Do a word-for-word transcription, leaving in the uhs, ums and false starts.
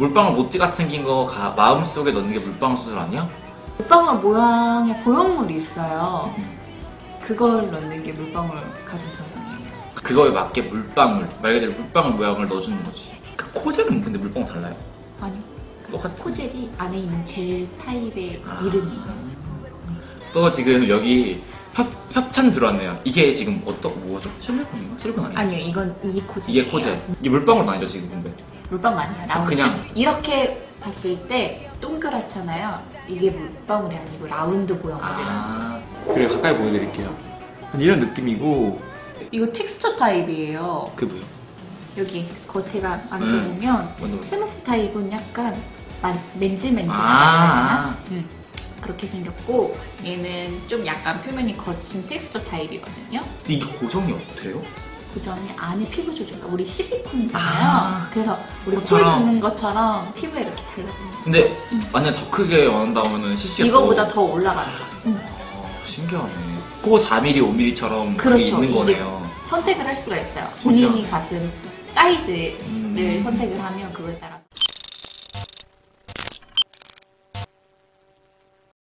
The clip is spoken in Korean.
물방울 모찌 같이 생긴 거 가, 마음속에 넣는 게 물방울 수술 아니야? 물방울 모양의 고형물이 있어요. 그걸 넣는 게 물방울 가슴 성형이에요. 그거에 맞게 물방울, 말 그대로 물방울 모양을 넣어주는 거지. 그 코젤은 근데 물방울 달라요? 아니요. 똑같은 코젤이 안에 있는 젤 타입의 아. 이름이에요. 또 지금 여기 협, 협찬 들어왔네요. 이게 지금 어떤, 뭐죠? 실리콘인가? 실리콘 아니에요? 아니요, 이건 이게 코젤. 이게 코젤. 이게 물방울 아니죠, 지금 근데? 물방울 아니에요. 라운드. 그냥. 이렇게 봤을 때 동그랗잖아요. 이게 물방울이 아니고 라운드 모양이에요. 아, 그래, 가까이 보여드릴게요. 이런 느낌이고. 이거 텍스처 타입이에요. 그 뭐예요? 여기 겉에가 안에 음. 보면 스무스 타입은 약간 만, 맨질맨질한 아, 음, 그렇게 생겼고 얘는 좀 약간 표면이 거친 텍스처 타입이거든요. 이게 고정이 어때요? 고정이 안에 피부 조절, 우리 실리콘이잖아요. 아, 그래서 우리 코에 그것처럼. 붙는 것처럼 피부에 이렇게 달라붙는. 근데 만약 더 크게 원한다면은 씨씨가 이거보다 더, 더 올라가죠. 음. 어, 신기하네. 코 사 밀리미터, 오 밀리미터처럼 그게 그렇죠. 있는 거네요. 선택을 할 수가 있어요. 본인이 가슴 사이즈를 음. 선택을 하면 그거에 따라.